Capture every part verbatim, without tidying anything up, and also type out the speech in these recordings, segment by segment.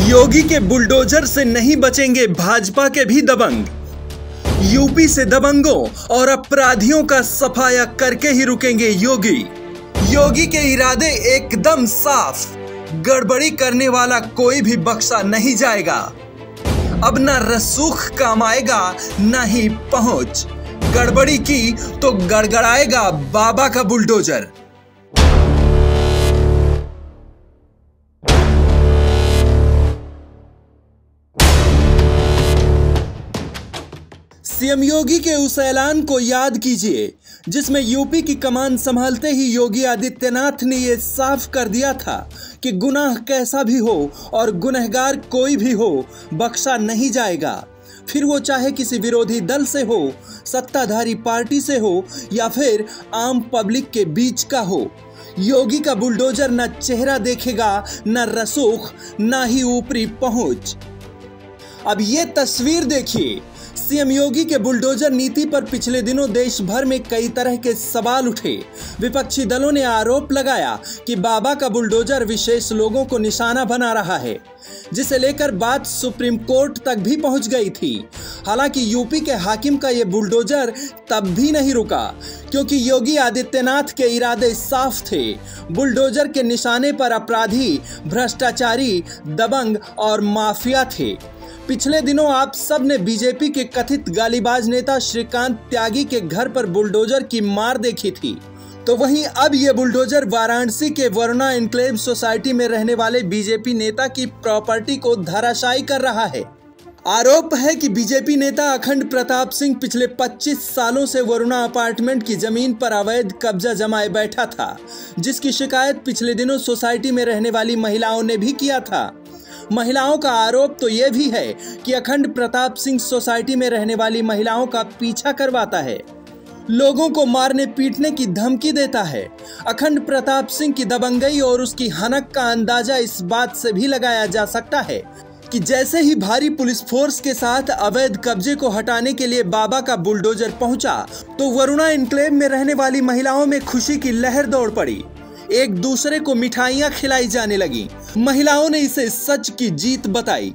योगी के बुलडोजर से नहीं बचेंगे भाजपा के भी दबंग। यूपी से दबंगों और अपराधियों का सफाया करके ही रुकेंगे योगी। योगी के इरादे एकदम साफ, गड़बड़ी करने वाला कोई भी बख्शा नहीं जाएगा। अब न रसूख काम आएगा न ही पहुंच, गड़बड़ी की तो गड़गड़ाएगा बाबा का बुलडोजर। सीएम योगी के उस ऐलान को याद कीजिए जिसमें यूपी की कमान संभालते ही योगी आदित्यनाथ ने यह साफ कर दिया था कि गुनाह कैसा भी हो और गुनहगार कोई भी हो, बख्शा नहीं जाएगा। फिर वो चाहे किसी विरोधी दल से हो, सत्ताधारी पार्टी से हो या फिर आम पब्लिक के बीच का हो। योगी का बुलडोजर न चेहरा देखेगा, न रसूख, न ही ऊपरी पहुंच। अब ये तस्वीर देखिए। सीएम योगी के बुलडोजर नीति पर पिछले दिनों देश भर में कई तरह के सवाल उठे। विपक्षी दलों ने आरोप लगाया कि बाबा का बुलडोजर विशेष लोगों को निशाना बना रहा है, जिसे लेकर बात सुप्रीम कोर्ट तक भी पहुंच गई थी। हालांकि यूपी के हाकिम का यह बुलडोजर तब भी नहीं रुका, क्योंकि योगी आदित्यनाथ के इरादे साफ थे। बुलडोजर के निशाने पर अपराधी, भ्रष्टाचारी, दबंग और माफिया थे। पिछले दिनों आप सब ने बीजेपी के कथित गालीबाज नेता श्रीकांत त्यागी के घर पर बुलडोजर की मार देखी थी, तो वहीं अब ये बुलडोजर वाराणसी के वरुणा एन्क्लेव सोसाइटी में रहने वाले बीजेपी नेता की प्रॉपर्टी को धराशायी कर रहा है। आरोप है कि बीजेपी नेता अखंड प्रताप सिंह पिछले पच्चीस सालों से वरुणा अपार्टमेंट की जमीन पर अवैध कब्जा जमाए बैठा था, जिसकी शिकायत पिछले दिनों सोसाइटी में रहने वाली महिलाओं ने भी किया था। महिलाओं का आरोप तो यह भी है कि अखंड प्रताप सिंह सोसाइटी में रहने वाली महिलाओं का पीछा करवाता है, लोगों को मारने पीटने की धमकी देता है। अखंड प्रताप सिंह की दबंगई और उसकी हनक का अंदाजा इस बात से भी लगाया जा सकता है कि जैसे ही भारी पुलिस फोर्स के साथ अवैध कब्जे को हटाने के लिए बाबा का बुलडोजर पहुंचा, तो वरुणा एन्क्लेव में रहने वाली महिलाओं में खुशी की लहर दौड़ पड़ी। एक दूसरे को मिठाइयां खिलाई जाने लगी। महिलाओं ने इसे सच की जीत बताई।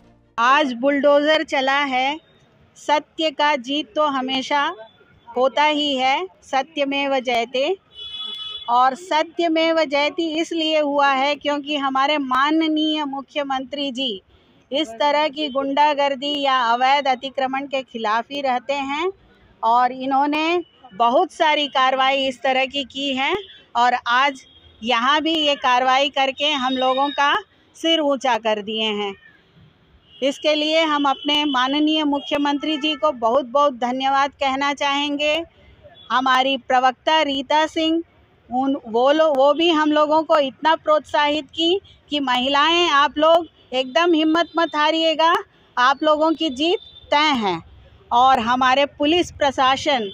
आज बुलडोजर चला है, सत्य का जीत तो हमेशा होता ही है। सत्यमेव जयते, और सत्यमेव जयते इसलिए हुआ है क्योंकि हमारे माननीय मुख्यमंत्री जी इस तरह की गुंडागर्दी या अवैध अतिक्रमण के खिलाफ ही रहते हैं, और इन्होंने बहुत सारी कार्रवाई इस तरह की की है। और आज यहाँ भी ये कार्रवाई करके हम लोगों का सिर ऊंचा कर दिए हैं। इसके लिए हम अपने माननीय मुख्यमंत्री जी को बहुत बहुत धन्यवाद कहना चाहेंगे। हमारी प्रवक्ता रीता सिंह, उन वो लोग वो भी हम लोगों को इतना प्रोत्साहित की कि महिलाएं आप लोग एकदम हिम्मत मत हारिएगा, आप लोगों की जीत तय है। और हमारे पुलिस प्रशासन,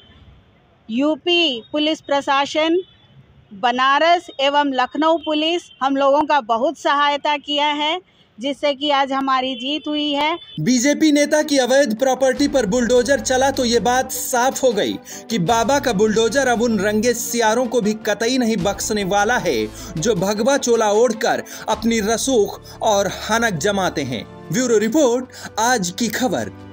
यूपी पुलिस प्रशासन, बनारस एवं लखनऊ पुलिस हम लोगों का बहुत सहायता किया है, जिससे कि आज हमारी जीत हुई है। बीजेपी नेता की अवैध प्रॉपर्टी पर बुलडोजर चला तो ये बात साफ हो गई कि बाबा का बुलडोजर अब उन रंगे सियारों को भी कतई नहीं बख्शने वाला है जो भगवा चोला ओढ़कर अपनी रसूख और हनक जमाते हैं। ब्यूरो रिपोर्ट, आज की खबर।